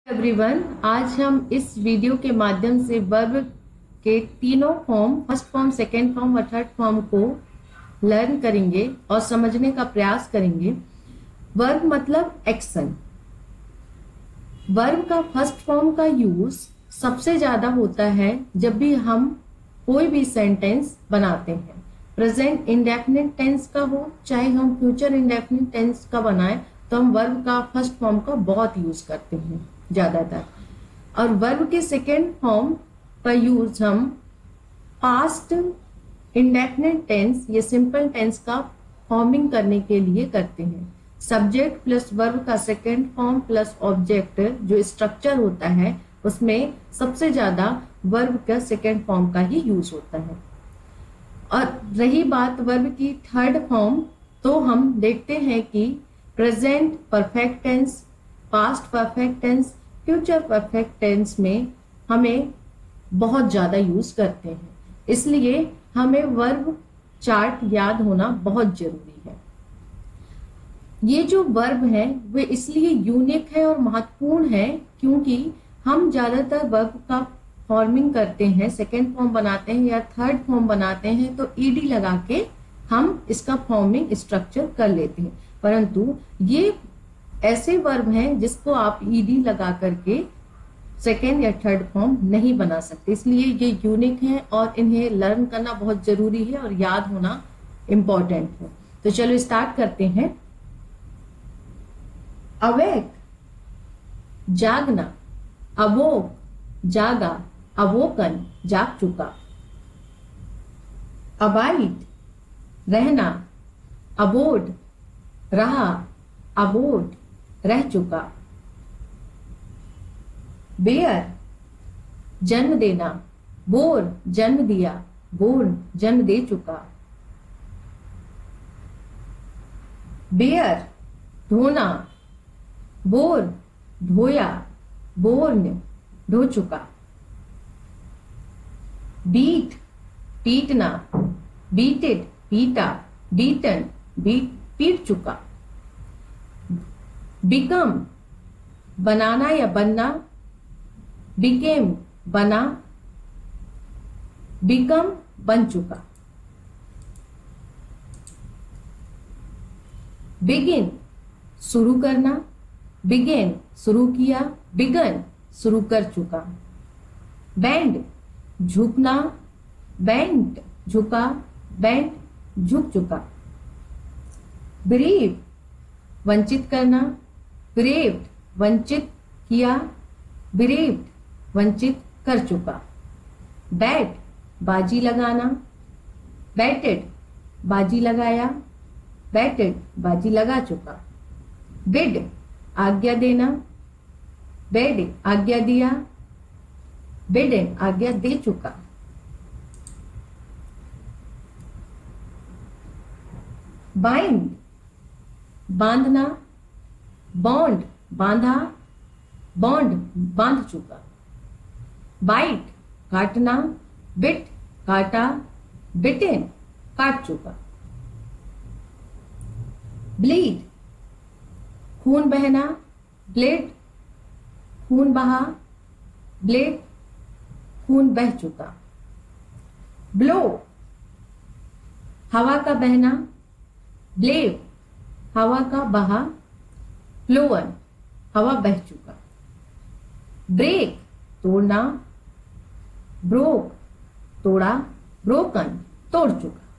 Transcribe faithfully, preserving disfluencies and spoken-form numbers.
Everyone, आज हम इस वीडियो के माध्यम से वर्ब के तीनों form, first form, second form और थर्ड फॉर्म को लर्न करेंगे और समझने का प्रयास करेंगे। वर्ब मतलब एक्शन। वर्ब का फर्स्ट फॉर्म का यूज सबसे ज्यादा होता है जब भी हम कोई भी सेंटेंस बनाते हैं। प्रेजेंट इंडेफिनिट टेंस का हो चाहे हम फ्यूचर इंडेफिनिट टेंस का बनाए, तो हम वर्ब का फर्स्ट फॉर्म का बहुत यूज करते हैं ज्यादातर। और वर्ब के सेकेंड फॉर्म का यूज हम पास्ट इंडेफिनिट टेंस या सिंपल टेंस का फॉर्मिंग करने के लिए करते हैं। सब्जेक्ट प्लस वर्ब का सेकेंड फॉर्म प्लस ऑब्जेक्ट जो स्ट्रक्चर होता है, उसमें सबसे ज्यादा वर्ब का सेकेंड फॉर्म का ही यूज होता है। और रही बात वर्ब की थर्ड फॉर्म, तो हम देखते हैं कि present perfect tense, past perfect tense, future perfect tense में हमें बहुत ज्यादा यूज करते हैं। इसलिए हमें वर्ब चार्ट याद होना बहुत जरूरी है। ये जो वर्ब है वे इसलिए यूनिक है और महत्वपूर्ण है क्योंकि हम ज्यादातर वर्ब का फॉर्मिंग करते हैं, सेकेंड फॉर्म बनाते हैं या थर्ड फॉर्म बनाते हैं, तो ईडी लगा के हम इसका फॉर्मिंग स्ट्रक्चर कर लेते हैं। परंतु ये ऐसे वर्ब हैं जिसको आप ईडी लगा करके सेकेंड या थर्ड फॉर्म नहीं बना सकते। इसलिए ये यूनिक है और इन्हें लर्न करना बहुत जरूरी है और याद होना इंपॉर्टेंट है। तो चलो स्टार्ट करते हैं। अवेक जागना, अवोक जागा, अवोकन जाग चुका। अबाइड रहना, अबोड रहा, अबोड रह चुका। बेयर जन्म देना, बोर जन्म दिया, बोर्न जन्म दे चुका। बेयर धोना, बोर धोया, बोर्न धो चुका। बीट पीटना, बीटेड पीटा, बीटन बीट पीट चुका। बिकम बनाना या बनना, बिकेम बना, बिकम बन चुका। बिगिन शुरू करना, बिगेन शुरू किया, बिगन शुरू कर चुका। बैंड झुकना, बैंड झुका, बैंड झुक चुका। ब्रीव वंचित करना, ब्रेव्ड वंचित किया, ब्रेव्ड वंचित कर चुका। बैट बाजी लगाना, बैटेड बाजी लगाया, बैटेड बाजी लगा चुका। बिड आज्ञा देना, बेड आज्ञा दिया, बिडेन आज्ञा दे चुका। बाइंड बांधना, बॉन्ड बांधा, बॉन्ड बांध चुका। बाइट काटना, बिट काटा, बिटेन काट चुका। ब्लीड खून बहना, ब्लेड खून बहा, ब्लेड खून बह चुका। ब्लो हवा का बहना, ब्लेव हवा का बहा, ब्लोअन हवा बह चुका। ब्रेक तोड़ना, ब्रोक तोड़ा, ब्रोकन तोड़ चुका।